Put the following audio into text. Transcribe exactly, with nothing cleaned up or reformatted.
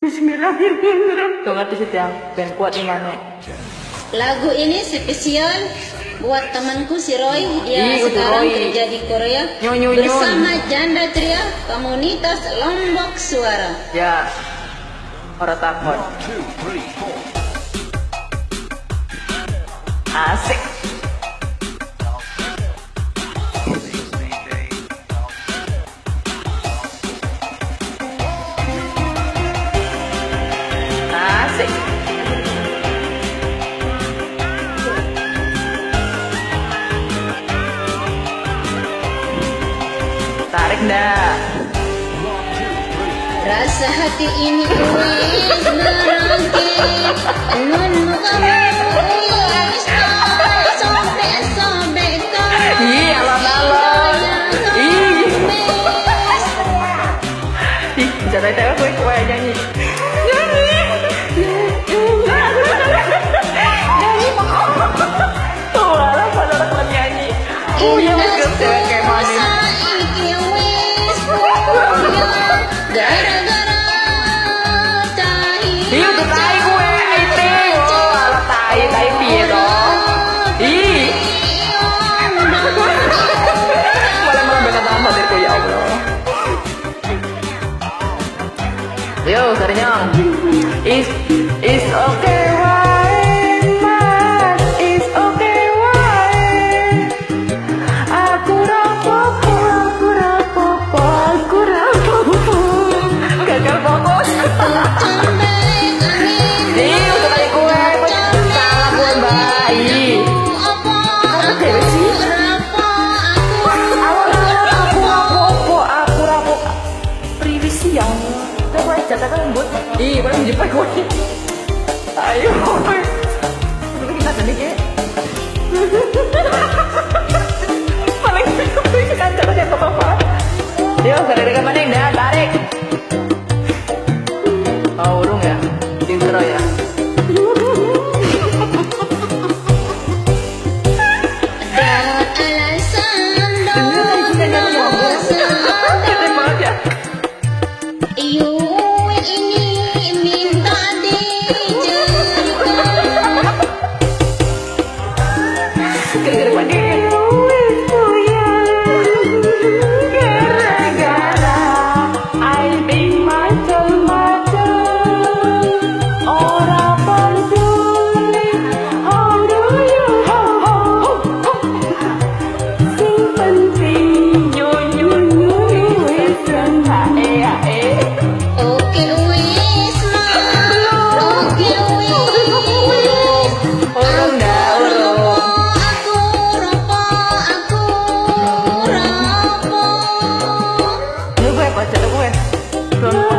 Bismillahirrahmanirrahim. Tuh ngerti sih yang ben kuat gimana? Lagu ini spesial buat temanku si Roy. Dia Ih, sekarang Roy. kerja di Korea Nyon, nyon, bersama Janda Tria Komunitas Lombok Suara. Ya, orang takut. Asik. Asik. Tarik dah. Rasa hati ini wes merangke, nun kamu wes sobek sobek kau. Ih, alon-alon. Ih. Ih, bisa tanya tanya gue gue nyanyi. Nyanyi. Nyanyi mau. Tuh, lah pada orang nyanyi. Oh, ya betul kayak manis. Gara-gara tai. Ih, udah tai gue, itu. Oh, alah tai, tai piye dong. Ih. Malah melambaikan tangan diriku, ya Allah. Yo, Sarinyong. Is is okay, why, mas? Is okay, why? Aku rapopo, aku rapopo, aku rapopo. Gagal fokus. Ih, untuk kali gue, salah gue mbak. Ih, kamu dewe sih. Aku rapopo, aku rapopo. Privis sih yang. Coba jatakan buat. Ih, paling jepit gue. Ayo, dulu kita sedikit. Paling jepit kan cara yang apa-apa. Yuk, gara-gara mana yang dah tarik. Oh, urung ya? Intro ya? Gue